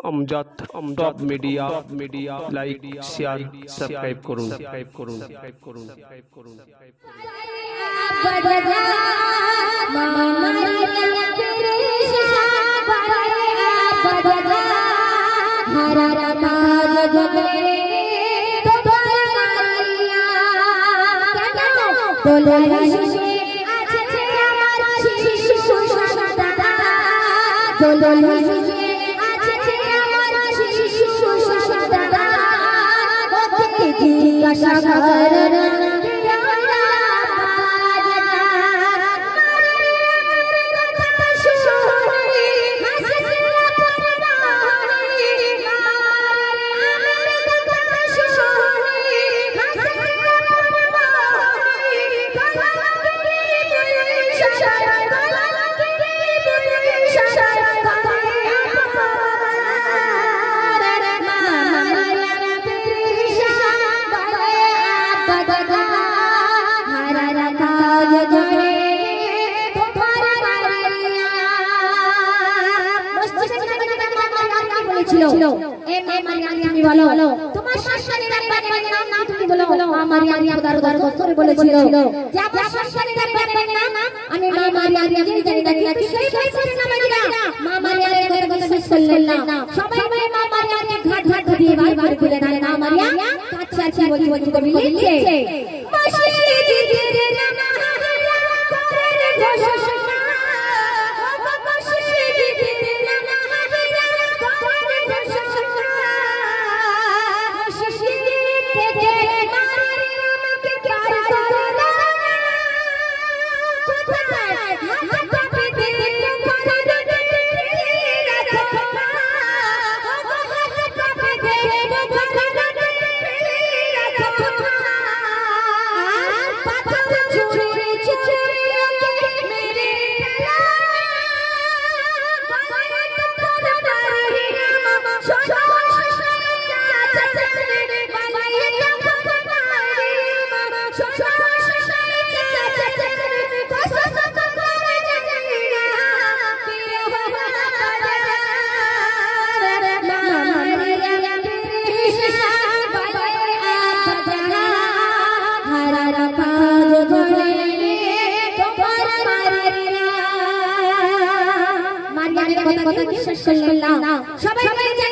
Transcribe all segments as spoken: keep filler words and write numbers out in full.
Amjad Amjad media media like share subscribe করুন subscribe করুন subscribe করুন সাবস্ক্রাইব করুন তোমার শাশুড়ি রাব্বানের নাম তুমি বলো মা মারিয়াম খোদার খোদার করে বলেছিল যে আমার শাশুড়ি রাব্বানের নাম আমি মা মারিয়াম নিজে জানি না কিন্তু সেই বয়সের নামাজিরা মা মারিয়ামের কথা কথা শেষ করলেন না সবাই মিলে মা মারিয়ামকে ঘাট ঘাট দিয়ে বারবার বলে না না মারিয়াম কাচ্চা কি বলি বলি কবি লিখছে মসজিদের নামা করে ঘোষণা মসজিদের নামা করে ঘোষণা সবাই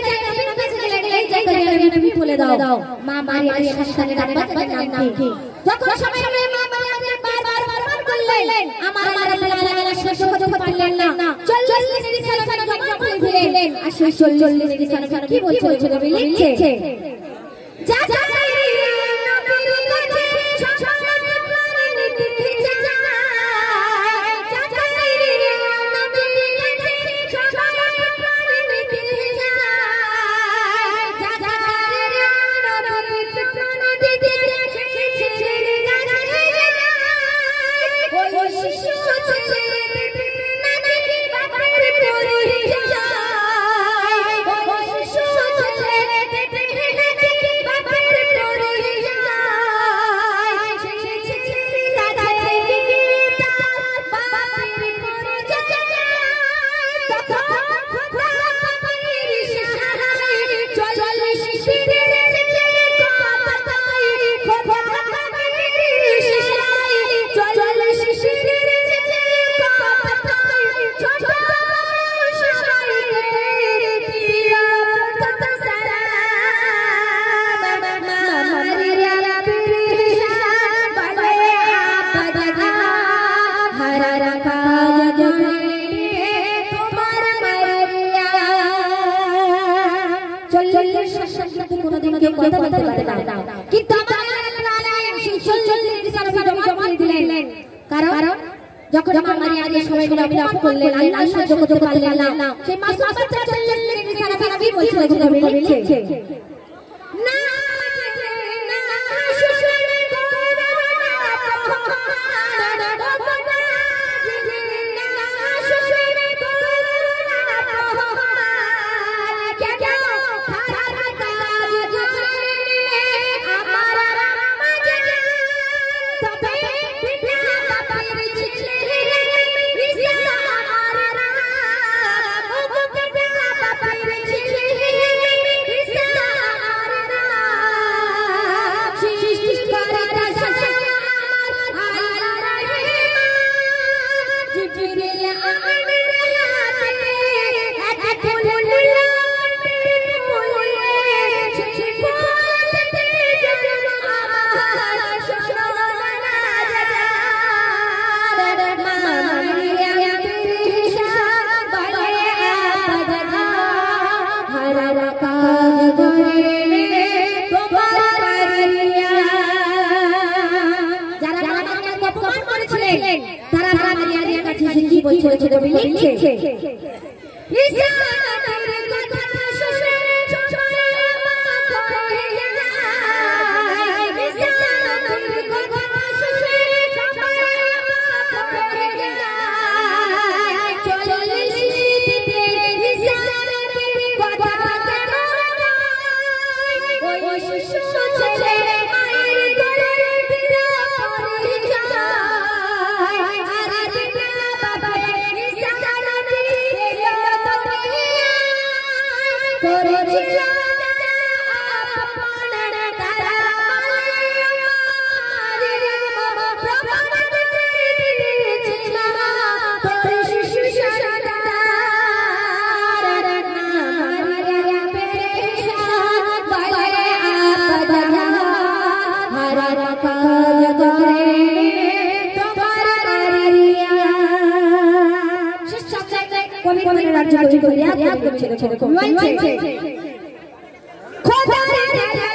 বলে দাও মা মারিয়ামের শাশুড়ি রাব্বানের নাম কি যখন সবাই মা মারিয়ামকে বারবার বারবার করলেন আমার আল্লাহ তাআলা সহ্য করতে পারলেন না চল্লিশ রিসালাত জমা করে দিলেন আর সেই চল্লিশ রিসালাত কি বলছে নবী লিখছে যা যা নবীর কাছে সবাই প্রাণে নিতে চায় যা যা নবীর কাছে সবাই প্রাণে নিতে চায় যা যা নবীর প্রাণে দিতে ছেড়ে গাছে যায় ওই শিশু ছেড়ে নাকি বাবার পরে যায় ওই শিশু ছেড়ে নাকি বাবার পরে যায় সেই ছেড়ে গাছে গিয়ে তার বাবার পরে যায় তখন খোদা পাপির সাহায্যে চলে শিশিরের ছেলে কথা তাই খোদা পাপির সাহায্যে চলে শিশিরের ছেলে কথা তাই ছোট শিশুকে দিলা কথা সালাম মারিয়া পীর বলে আবদা হারা কাজ জনে তোমার মারিয়া চল্লিশ শব্দ কোনদিন কেউ কথা বলতে পারে না কিন্তু আমার আল্লাহ সেই চল্লিশ রিসালাত জমা দিলেন কারণ যখন মা মারিয়ামের সবাই মিলে বিরাম করলেন আল্লাহ সহ্য করতে পারলেন না সেই মাসুম বাচ্চা চল্লিশ রিসালাত কি বলছে নবী লিখছে না না শ্বশুর করোনা পহমানা না শ্বশুর করোনা পহমানা কেন খারাপ কাজ জানে আমার মাঝে তবে বিনা বাবার ছেলে রিসা আমার না ও বিনা বাবার ছেলে ছোট ছোট লিখছে राज्य को